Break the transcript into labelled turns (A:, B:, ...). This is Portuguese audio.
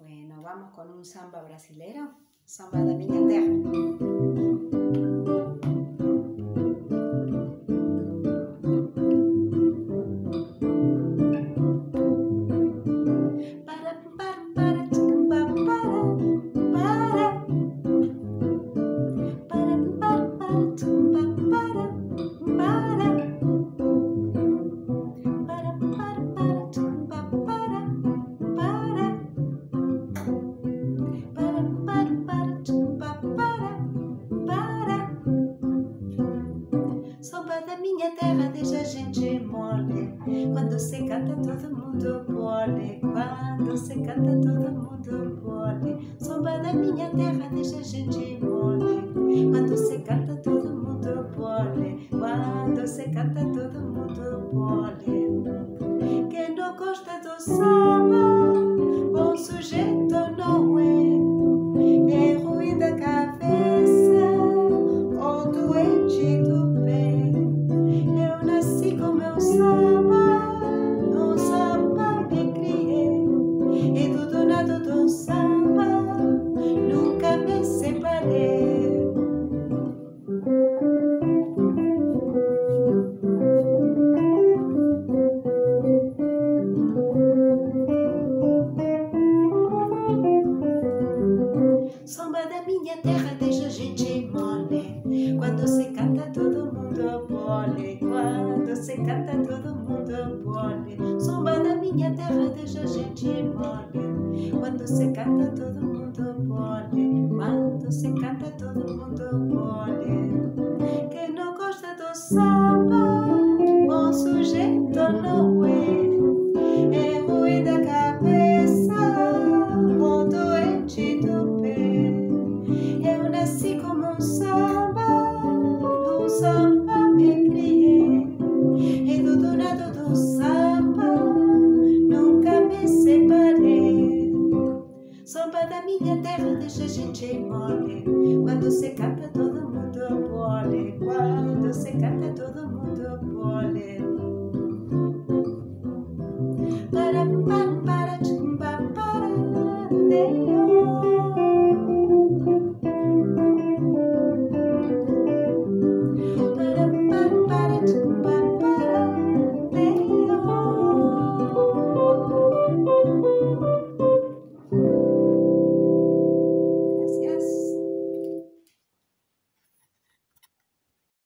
A: Bueno, vamos con un samba brasileiro, samba da minha terra. Samba da minha terra deixa a gente mole. Quando se canta todo mundo pole. Quando se canta todo mundo pole. Samba da minha terra deixa a gente mole. Quando se canta todo mundo pole. Quando se canta todo mundo pole. Quem não gosta do samba, bom sujeito não é. É ruim da cabeça ou doente do pé. Eu nasci com meu samba, no samba me criei. E do donado do samba nunca me separei. Samba da minha terra deixa a gente mole. Quando se canta todo mundo pole. Quando se canta todo mundo pole. Samba da minha terra deixa a gente mole. Quando se canta todo mundo pole. Quando se canta todo mundo pole. Quem não gosta do samba, bom sujeito não é. É ruim da cabeça ou doente do pé. Eu nasci como um samba, no samba me criei. E do donado do samba nunca me separei. Samba da minha terra deixa a gente mole. Quando se canta todo mundo pole. Quando se canta todo mundo pole. Para